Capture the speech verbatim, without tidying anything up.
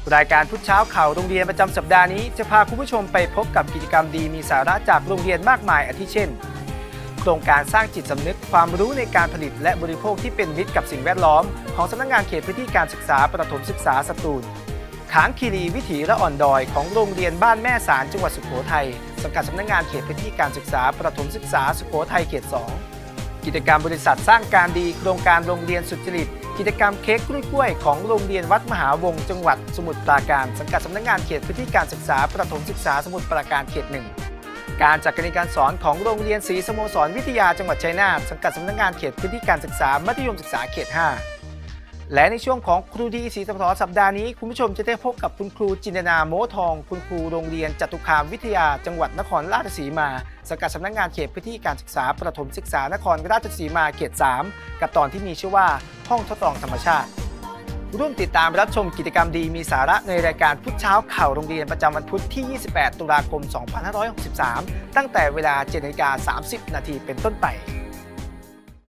รายการพุธเช้าข่าวโรงเรียนประจำสัปดาห์นี้จะพาคุณผู้ชมไปพบกับกิจกรรมดีมีสาระจากโรงเรียนมากมายอาทิเช่นโครงการสร้างจิตสำนึกความรู้ในการผลิตและบริโภคที่เป็นมิตรกับสิ่งแวดล้อมของสำนักงานเขตพื้นที่การศึกษาประถมศึกษาสตูลขางคีรีวิถีละอ่อนดอยของโรงเรียนบ้านแม่สารจังหวัดสุโขทัยสังกัดสำนักงานเขตพื้นที่การศึกษาประถมศึกษาสุโขทัยเขตสองกิจกรรมบริษัทสร้างการดีโครงการโรงเรียนสุจริตกิจกรรมเค้กกล้วยๆของโรงเรียนวัดมหาวงศ์จังหวัดสมุทรปราการสังกัดสำนักงานเขตพื้นที่การศึกษาประถมศึกษาสมุทรปราการเขตหนึ่งการจัดการเรียนการสอนของโรงเรียนศรีสโมสรวิทยาจังหวัดชัยนาทสังกัดสำนักงานเขตพื้นที่การศึกษามัธยมศึกษาเขตห้าและในช่วงของครูดีศรีสมทสัปดาห์นี้คุณผู้ชมจะได้พบกับคุณครูจินตนาโมทองคุณครูโรงเรียนจตุคามวิทยาจังหวัดนครราชสีมาสังกัดสำนักงานเขตพื้นที่การศึกษาประถมศึกษานครราชสีมาเขตสามกับตอนที่มีชื่อว่าห้องทดลองธรรมชาติร่วมติดตามรับชมกิจกรรมดีมีสาระในรายการพุธเช้าข่าวโรงเรียนประจำวันพุธที่ยี่สิบแปดตุลาคมสองพันห้าร้อยหกสิบสามตั้งแต่เวลา เจ็ดนาฬิกาสามสิบนาทีเป็นต้นไป